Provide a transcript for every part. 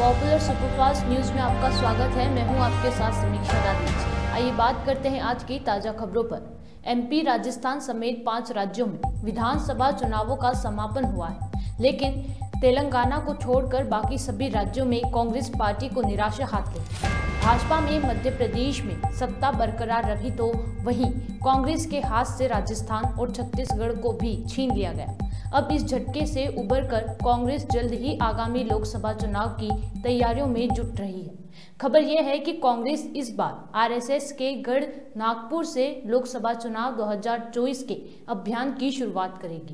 Popular superfast news में आपका स्वागत है। मैं हूं आपके साथ समीक्षा दादी। आइए बात करते हैं आज की ताजा खबरों पर। एमपी, राजस्थान समेत 5 राज्यों में विधानसभा चुनावों का समापन हुआ है, लेकिन तेलंगाना को छोड़कर बाकी सभी राज्यों में कांग्रेस पार्टी को निराशा हाथ लगी। भाजपा में मध्य प्रदेश में सत्ता बरकरार रही तो वहीं कांग्रेस के हाथ से राजस्थान और छत्तीसगढ़ को भी छीन लिया गया। अब इस झटके से उबरकर कांग्रेस जल्द ही आगामी लोकसभा चुनाव की तैयारियों में जुट रही है। खबर यह है कि कांग्रेस इस बार आरएसएस के गढ़ नागपुर से लोकसभा चुनाव 2024 के अभियान की शुरुआत करेगी।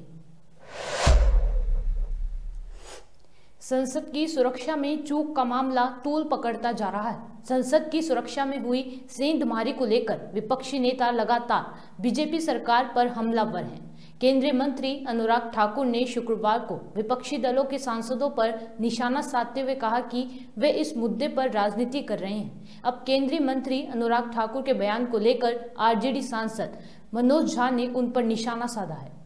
संसद की सुरक्षा में चूक का मामला तूल पकड़ता जा रहा है। संसद की सुरक्षा में हुई सेंधमारी को लेकर विपक्षी नेता लगातार बीजेपी सरकार पर हमलावर हैं। केंद्रीय मंत्री अनुराग ठाकुर ने शुक्रवार को विपक्षी दलों के सांसदों पर निशाना साधते हुए कहा कि वे इस मुद्दे पर राजनीति कर रहे हैं। अब केंद्रीय मंत्री अनुराग ठाकुर के बयान को लेकर आरजेडी सांसद मनोज झा ने उन पर निशाना साधा है।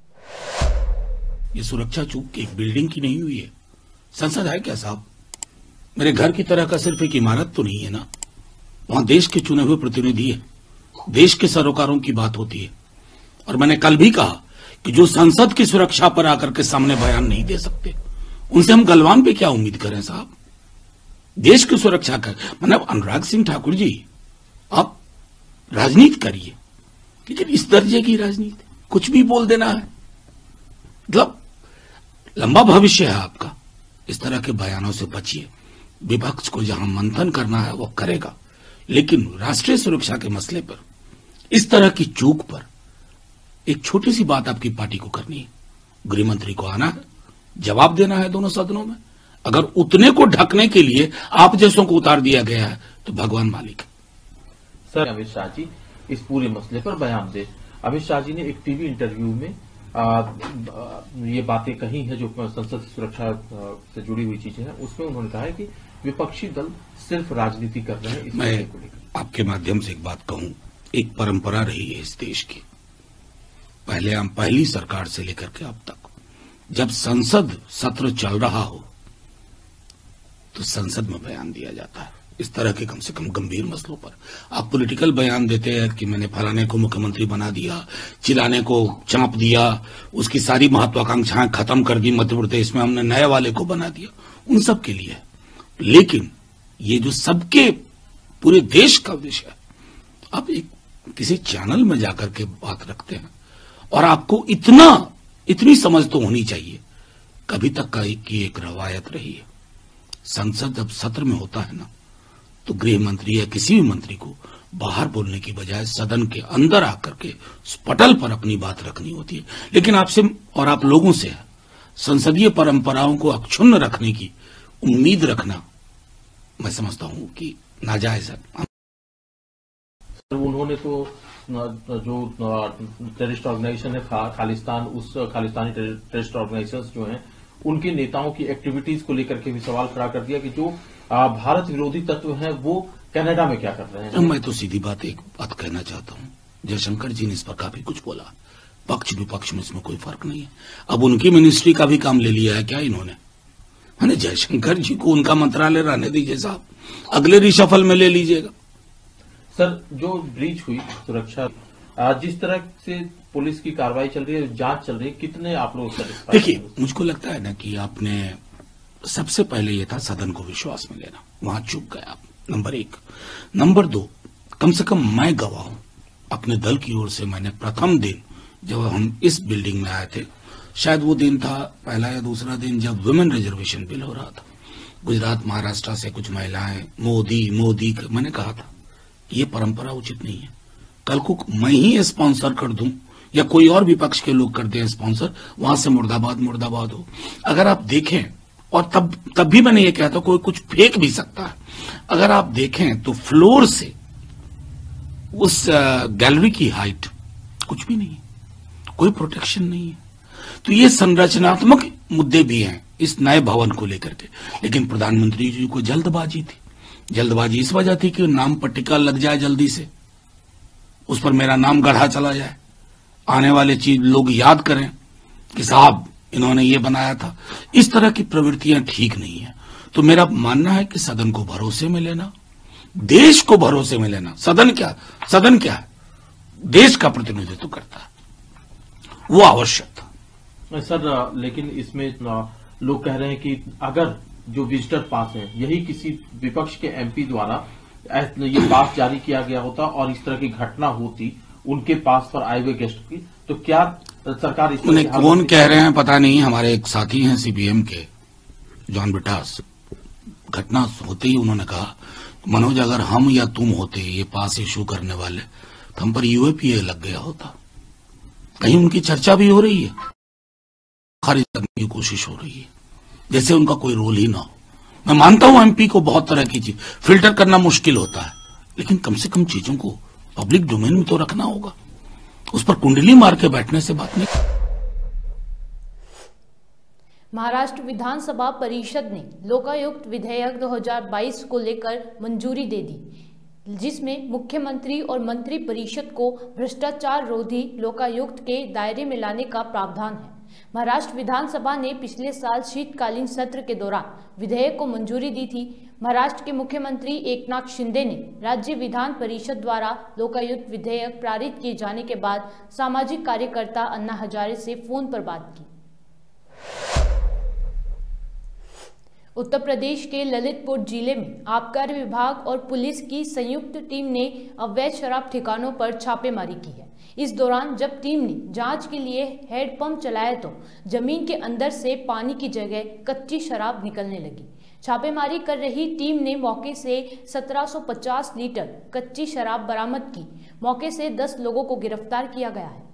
ये सुरक्षा चूक एक बिल्डिंग की नहीं हुई है, संसद है क्या साहब? मेरे घर की तरह का सिर्फ एक इमारत तो नहीं है ना। वहां देश के चुने हुए प्रतिनिधि है, देश के सरोकारों की बात होती है। और मैंने कल भी कहा कि जो संसद की सुरक्षा पर आकर के सामने बयान नहीं दे सकते, उनसे हम गलवान पे क्या उम्मीद करें साहब? देश की सुरक्षा कर मतलब अनुराग सिंह ठाकुर जी, आप राजनीति करिए, लेकिन इस दर्जे की राजनीति, कुछ भी बोल देना है, मतलब लंबा भविष्य है आपका। इस तरह के बयानों से बचिए। विपक्ष को जहां मंथन करना है वो करेगा, लेकिन राष्ट्रीय सुरक्षा के मसले पर, इस तरह की चूक पर एक छोटी सी बात आपकी पार्टी को करनी है। गृह मंत्री को आना है, जवाब देना है दोनों सदनों में। अगर उतने को ढकने के लिए आप जैसों को उतार दिया गया है तो भगवान मालिक। सर, अमित शाह जी इस पूरे मसले पर बयान दे। अमित शाह जी ने एक टीवी इंटरव्यू में ये बातें कही है जो संसद की सुरक्षा से जुड़ी हुई चीजें हैं। उसमें उन्होंने कहा है कि विपक्षी दल सिर्फ राजनीति कर रहे हैं। मैं आपके माध्यम से एक बात कहूं, एक परंपरा रही है इस देश की, पहली सरकार से लेकर के अब तक, जब संसद सत्र चल रहा हो तो संसद में बयान दिया जाता है इस तरह के कम से कम गंभीर मसलों पर। आप पॉलिटिकल बयान देते हैं कि मैंने फलाने को मुख्यमंत्री बना दिया, चिलाने को चांप दिया, उसकी सारी महत्वाकांक्षाएं खत्म कर दी मध्य प्रदेश में, हमने नए वाले को बना दिया, उन सब के लिए। लेकिन ये जो सबके पूरे देश का विषय है, आप एक किसी चैनल में जाकर के बात रखते हैं और आपको इतनी समझ तो होनी चाहिए। कभी तक का एक रवायत रही है, संसद जब सत्र में होता है ना, तो गृह मंत्री या किसी भी मंत्री को बाहर बोलने की बजाय सदन के अंदर आकर के पटल पर अपनी बात रखनी होती है। लेकिन आपसे और आप लोगों से संसदीय परंपराओं को अक्षुण्ण रखने की उम्मीद रखना, मैं समझता हूं कि नाजायज है। उन्होंने तो जो टेररिस्ट ऑर्गेनाइजेशन है खालिस्तान, उस खालिस्तानी टेररिस्ट ऑर्गेनाइजेशंस जो हैं, उनके नेताओं की एक्टिविटीज को लेकर के भी सवाल खड़ा कर दिया कि जो भारत विरोधी तत्व हैं वो कनाडा में क्या कर रहे हैं। मैं तो सीधी एक बात कहना चाहता हूं, जयशंकर जी ने इस पर काफी कुछ बोला। पक्ष विपक्ष में इसमें कोई फर्क नहीं है। अब उनकी मिनिस्ट्री का भी काम ले लिया है क्या इन्होंने? मैंने जयशंकर जी को उनका मंत्रालय रहने दीजिए साहब, अगले रिशफल में ले लीजिएगा। सर, जो ब्रीच हुई सुरक्षा, जिस तरह से पुलिस की कार्रवाई चल रही है, जांच चल रही है, कितने आप लोग सेटिस्फाइड? देखिए, मुझको लगता है ना कि आपने सबसे पहले ये था सदन को विश्वास में लेना, वहां चूक गए आप, नंबर 1। नंबर 2, कम से कम मैं गवाह हूं अपने दल की ओर से। मैंने प्रथम दिन जब हम इस बिल्डिंग में आए थे, शायद वो दिन था पहला या दूसरा दिन, जब वुमेन रिजर्वेशन बिल हो रहा था, गुजरात महाराष्ट्र से कुछ महिलाएं मोदी मैंने कहा था ये परंपरा उचित नहीं है। कल को मैं ही स्पॉन्सर कर दूं या कोई और विपक्ष के लोग कर दें स्पॉन्सर, वहां से मुर्दाबाद हो। अगर आप देखें, और तब भी मैंने ये कहा था कोई कुछ फेंक भी सकता है। अगर आप देखें तो फ्लोर से उस गैलरी की हाइट कुछ भी नहीं है, कोई प्रोटेक्शन नहीं है। तो ये संरचनात्मक मुद्दे भी हैं इस नए भवन को लेकर के। लेकिन प्रधानमंत्री जी को जल्दबाजी थी। जल्दबाजी इस वजह थी कि नाम पर टिक्का लग जाए जल्दी से, उस पर मेरा नाम गढ़ा चला जाए, आने वाले चीज लोग याद करें कि साहब इन्होंने ये बनाया था। इस तरह की प्रवृत्तियां ठीक नहीं है। तो मेरा मानना है कि सदन को भरोसे में लेना, देश को भरोसे में लेना। सदन क्या है? देश का प्रतिनिधित्व करता है, वो आवश्यक था। सर, लेकिन इसमें लोग कह रहे हैं कि अगर जो विजिटर पास है यही किसी विपक्ष के एमपी द्वारा ये पास जारी किया गया होता और इस तरह की घटना होती उनके पास पर आए हुए गेस्ट की, तो क्या सरकार इस उन्हें कौन कह रहे हैं पता नहीं। हमारे एक साथी हैं सीपीएम के, जॉन बिटास, घटना होते ही उन्होंने कहा, मनोज अगर हम या तुम होते ये पास इशू करने वाले तो हम पर यूएपीए लग गया होता। कहीं उनकी चर्चा भी हो रही है, खारिज करने की कोशिश हो रही है, जैसे उनका कोई रोल ही ना हो। मैं मानता हूं एमपी को बहुत तरह की चीज फिल्टर करना मुश्किल होता है, लेकिन कम से कम चीजों को पब्लिक डोमेन में तो रखना होगा। उस पर कुंडली मार के बैठने से बात नहीं। महाराष्ट्र विधानसभा परिषद ने लोकायुक्त विधेयक 2022 को लेकर मंजूरी दे दी, जिसमें मुख्यमंत्री और मंत्री परिषद को भ्रष्टाचार रोधी लोकायुक्त के दायरे में लाने का प्रावधान है। महाराष्ट्र विधानसभा ने पिछले साल शीतकालीन सत्र के दौरान विधेयक को मंजूरी दी थी। महाराष्ट्र के मुख्यमंत्री एकनाथ शिंदे ने राज्य विधान परिषद द्वारा लोकायुक्त विधेयक पारित किए जाने के बाद सामाजिक कार्यकर्ता अन्ना हजारे से फोन पर बात की। उत्तर प्रदेश के ललितपुर जिले में आबकारी विभाग और पुलिस की संयुक्त टीम ने अवैध शराब ठिकानों पर छापेमारी की है। इस दौरान जब टीम ने जांच के लिए हैंडपंप चलाया तो जमीन के अंदर से पानी की जगह कच्ची शराब निकलने लगी। छापेमारी कर रही टीम ने मौके से 1750 लीटर कच्ची शराब बरामद की। मौके से 10 लोगों को गिरफ्तार किया गया है।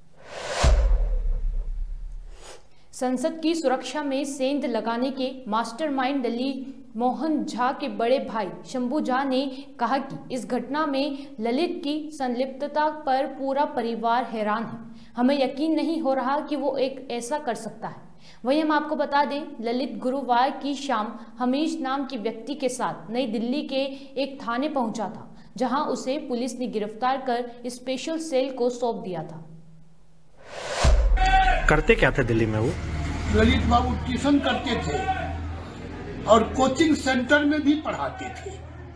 संसद की सुरक्षा में सेंध लगाने के मास्टरमाइंड ललित मोहन झा के बड़े भाई शंभू झा ने कहा कि इस घटना में ललित की संलिप्तता पर पूरा परिवार हैरान है। हमें यकीन नहीं हो रहा कि वो एक ऐसा कर सकता है। वहीं हम आपको बता दें, ललित गुरुवार की शाम हमीश नाम के व्यक्ति के साथ नई दिल्ली के एक थाने पहुंचा था, जहां उसे पुलिस ने गिरफ्तार कर स्पेशल सेल को सौंप दिया था। करते क्या थे दिल्ली में वो? ललित बाबू ट्यूशन करते थे और कोचिंग सेंटर में भी पढ़ाते थे।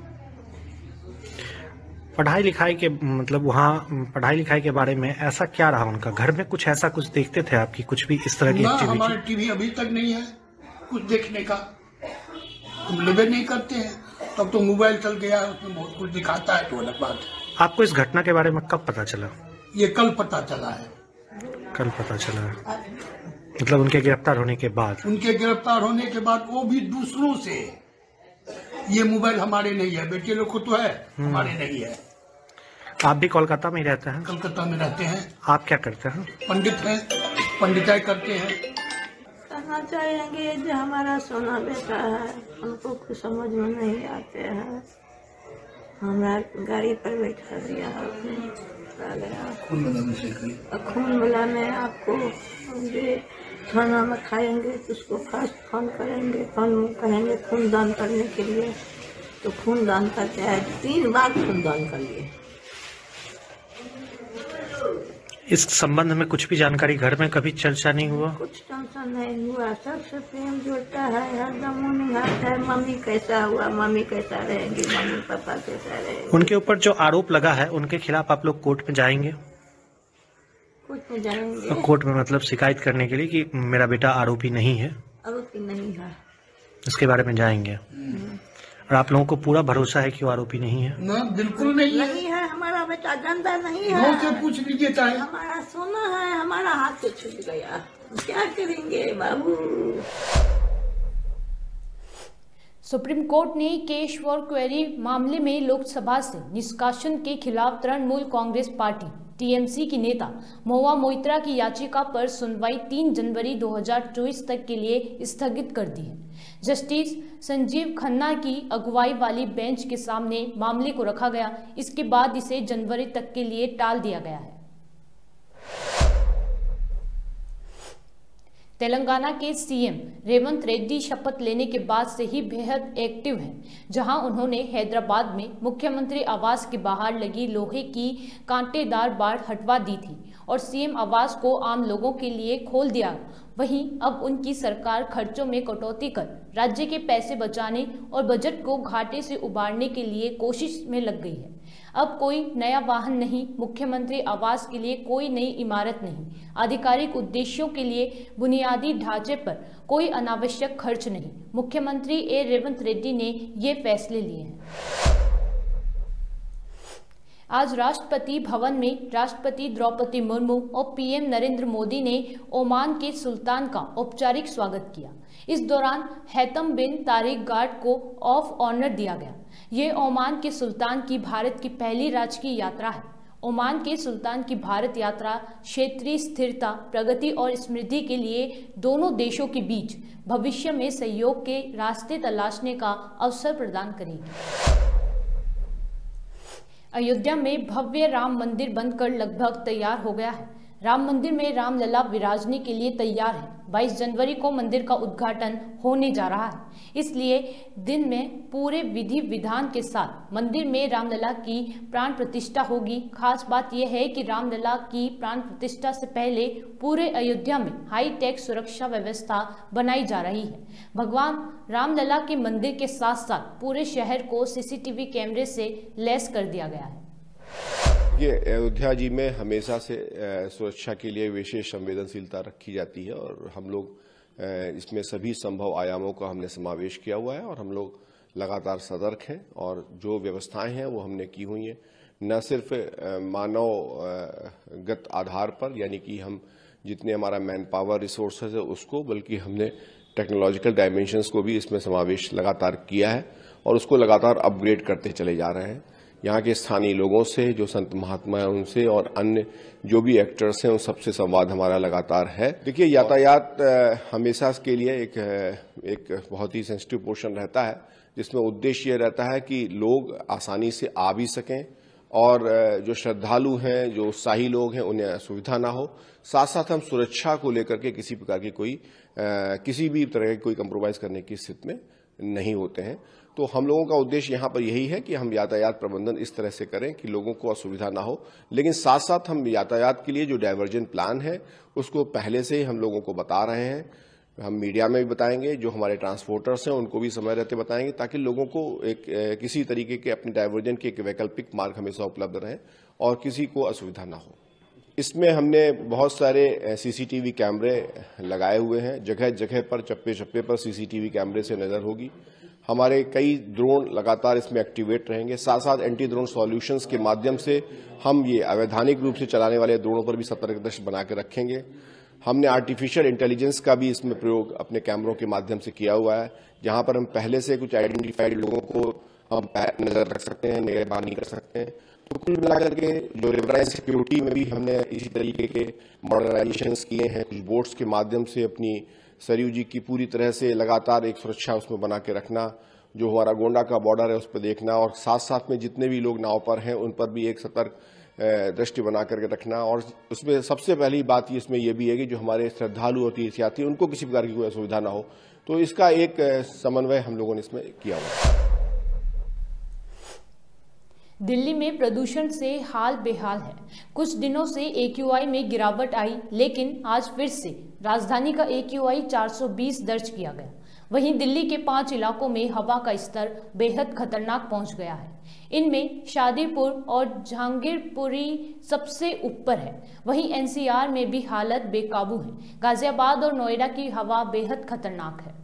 पढ़ाई लिखाई के मतलब वहाँ पढ़ाई लिखाई के बारे में ऐसा क्या रहा उनका? घर में कुछ ऐसा कुछ देखते थे आपकी, कुछ भी इस तरह की एक्टिविटी? हमारे टीवी अभी तक नहीं है कुछ देखने का, हम लेवे नहीं करते हैं। तब तो मोबाइल चल गया, उसमें बहुत कुछ दिखाता है तो अलग बात है। आपको इस घटना के बारे में कब पता चला? ये कल पता चला है। कल पता चला, मतलब उनके गिरफ्तार होने के बाद? उनके गिरफ्तार होने के बाद वो भी दूसरों से, ये मोबाइल हमारे नहीं है, बेटे लोग को तो है, हमारे नहीं है। आप भी कोलकाता में ही रहते हैं? कलकत्ता में रहते हैं। आप क्या करते हैं? पंडित हैं, पंडिताई करते हैं। कहना चाहेंगे जो हमारा सोना बेटा है, हमको कुछ समझ में नहीं आते हैं। हमारा गाड़ी पर बैठा दिया, खून मिलाने आपको खाना में खाएंगे तो उसको फर्स्ट फोन करेंगे, फोन कहेंगे खून दान करने के लिए, तो खून दान करते हैं। 3 बार खून दान कर लिए। इस संबंध में कुछ भी जानकारी घर में कभी चर्चा नहीं हुआ? कुछ टेंशन नहीं हुआ, सबसे प्रेम जोड़ता है, हरदम मुनिहात है। मम्मी कैसा हुआ, मम्मी कैसा रहेंगी, मम्मी पापा कैसा रहेंगे। उनके ऊपर जो आरोप लगा है उनके खिलाफ आप लोग कोर्ट में जाएंगे? कोर्ट में जाएंगे। कोर्ट में मतलब शिकायत करने के लिए कि मेरा बेटा आरोपी नहीं है? आरोपी नहीं है, इसके बारे में जाएंगे। और आप लोगों को पूरा भरोसा है कि वो आरोपी नहीं है? ना, बिल्कुल नहीं है। नहीं है, हमारा बेटा गंदा नहीं है। से पूछ लीजिए चाहे। हमारा सोना है, हमारा हाथ से छूट गया, क्या करेंगे बाबू। सुप्रीम कोर्ट ने केशवर क्वेरी मामले में लोकसभा से निष्कासन के खिलाफ तृणमूल कांग्रेस पार्टी टीएमसी की नेता महुआ मोइत्रा की याचिका पर सुनवाई 3 जनवरी 2024 तक के लिए स्थगित कर दी है। जस्टिस संजीव खन्ना की अगुवाई वाली बेंच के सामने मामले को रखा गया। इसके बाद इसे जनवरी तक के लिए टाल दिया गया है। तेलंगाना के सीएम रेवंत रेड्डी शपथ लेने के बाद से ही बेहद एक्टिव हैं, जहां उन्होंने हैदराबाद में मुख्यमंत्री आवास के बाहर लगी लोहे की कांटेदार बाड़ हटवा दी थी और सीएम आवास को आम लोगों के लिए खोल दिया। वहीं अब उनकी सरकार खर्चों में कटौती कर राज्य के पैसे बचाने और बजट को घाटे से उबारने के लिए कोशिश में लग गई है। अब कोई नया वाहन नहीं, मुख्यमंत्री आवास के लिए कोई नई इमारत नहीं, आधिकारिक उद्देश्यों के लिए बुनियादी ढांचे पर कोई अनावश्यक खर्च नहीं। मुख्यमंत्री रेवंत रेड्डी ने ये फैसले लिए हैं। आज राष्ट्रपति भवन में राष्ट्रपति द्रौपदी मुर्मू और पीएम नरेंद्र मोदी ने ओमान के सुल्तान का औपचारिक स्वागत किया। इस दौरान हैतम बिन तारिक गार्ड को ऑफ ऑनर दिया गया। ये ओमान के सुल्तान की भारत की पहली राजकीय यात्रा है। ओमान के सुल्तान की भारत यात्रा क्षेत्रीय स्थिरता, प्रगति और समृद्धि के लिए दोनों देशों के बीच भविष्य में सहयोग के रास्ते तलाशने का अवसर प्रदान करेगी। अयोध्या में भव्य राम मंदिर बनकर लगभग तैयार हो गया है। राम मंदिर में रामलला विराजने के लिए तैयार है। 22 जनवरी को मंदिर का उद्घाटन होने जा रहा है, इसलिए दिन में पूरे विधि विधान के साथ मंदिर में रामलला की प्राण प्रतिष्ठा होगी। खास बात यह है कि रामलला की प्राण प्रतिष्ठा से पहले पूरे अयोध्या में हाईटेक सुरक्षा व्यवस्था बनाई जा रही है। भगवान रामलला के मंदिर के साथ साथ पूरे शहर को सीसीटीवी कैमरे से लैस कर दिया गया है। ये अयोध्या जी में हमेशा से सुरक्षा के लिए विशेष संवेदनशीलता रखी जाती है और हम लोग इसमें सभी संभव आयामों का हमने समावेश किया हुआ है और हम लोग लगातार सतर्क हैं और जो व्यवस्थाएं हैं वो हमने की हुई हैं, न सिर्फ मानवगत आधार पर, यानी कि हम जितने हमारा मैन पावर रिसोर्सेज है उसको, बल्कि हमने टेक्नोलॉजिकल डायमेंशंस को भी इसमें समावेश लगातार किया है और उसको लगातार अपग्रेड करते चले जा रहे हैं। यहाँ के स्थानीय लोगों से, जो संत महात्मा हैं उनसे और अन्य जो भी एक्टर्स हैं उन सबसे संवाद हमारा लगातार है। देखिए, यातायात हमेशा के लिए एक बहुत ही सेंसिटिव पोर्शन रहता है, जिसमें उद्देश्य ये रहता है कि लोग आसानी से आ भी सकें और जो श्रद्धालु हैं, जो उत्साही लोग हैं, उन्हें असुविधा ना हो। साथ साथ हम सुरक्षा को लेकर के किसी प्रकार की किसी भी तरह की कोई कंप्रोमाइज करने की स्थिति में नहीं होते हैं। तो हम लोगों का उद्देश्य यहाँ पर यही है कि हम यातायात प्रबंधन इस तरह से करें कि लोगों को असुविधा ना हो, लेकिन साथ साथ हम यातायात के लिए जो डायवर्जन प्लान है उसको पहले से ही हम लोगों को बता रहे हैं। हम मीडिया में भी बताएंगे, जो हमारे ट्रांसपोर्टर्स हैं उनको भी समय रहते बताएंगे, ताकि लोगों को किसी तरीके के अपने डायवर्जन के एक वैकल्पिक मार्ग हमेशा उपलब्ध रहे और किसी को असुविधा ना हो। इसमें हमने बहुत सारे सीसीटीवी कैमरे लगाए हुए हैं। जगह जगह पर, चप्पे चप्पे पर सीसीटीवी कैमरे से नजर होगी। हमारे कई ड्रोन लगातार इसमें एक्टिवेट रहेंगे। साथ साथ एंटी ड्रोन सॉल्यूशंस के माध्यम से हम ये अवैधानिक रूप से चलाने वाले ड्रोनों पर भी सतर्क दृष्टि बना के रखेंगे। हमने आर्टिफिशियल इंटेलिजेंस का भी इसमें प्रयोग अपने कैमरों के माध्यम से किया हुआ है, जहां पर हम पहले से कुछ आइडेंटिफाइड लोगों को हम नजर रख सकते हैं, निगरानी कर सकते हैं। तो कुल मिलाकर के जो रिवराइज सिक्योरिटी में भी हमने इसी तरीके के मॉडर्नाइजेशंस किए हैं। कुछ बोट्स के माध्यम से अपनी सरयू जी की पूरी तरह से लगातार एक सुरक्षा उसमें बना के रखना, जो हमारा गोंडा का बॉर्डर है उस पर देखना, और साथ साथ में जितने भी लोग नाव पर हैं उन पर भी एक सतर्क दृष्टि बना करके रखना। और उसमें सबसे पहली बात इसमें यह भी है कि जो हमारे श्रद्धालु और तीर्थयात्री उनको किसी प्रकार की कोई असुविधा ना हो, तो इसका एक समन्वय हम लोगों ने इसमें किया हुआ है। दिल्ली में प्रदूषण से हाल बेहाल है। कुछ दिनों से AQI में गिरावट आई, लेकिन आज फिर से राजधानी का AQI 420 दर्ज किया गया। वहीं दिल्ली के 5 इलाकों में हवा का स्तर बेहद खतरनाक पहुंच गया है। इनमें शादीपुर और जहांगीरपुरी सबसे ऊपर है। वहीं NCR में भी हालत बेकाबू है। गाजियाबाद और नोएडा की हवा बेहद खतरनाक है।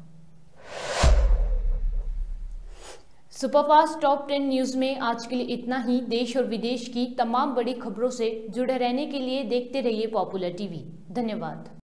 सुपरफास्ट टॉप 10 न्यूज में आज के लिए इतना ही। देश और विदेश की तमाम बड़ी खबरों से जुड़े रहने के लिए देखते रहिए पॉपुलर टीवी। धन्यवाद।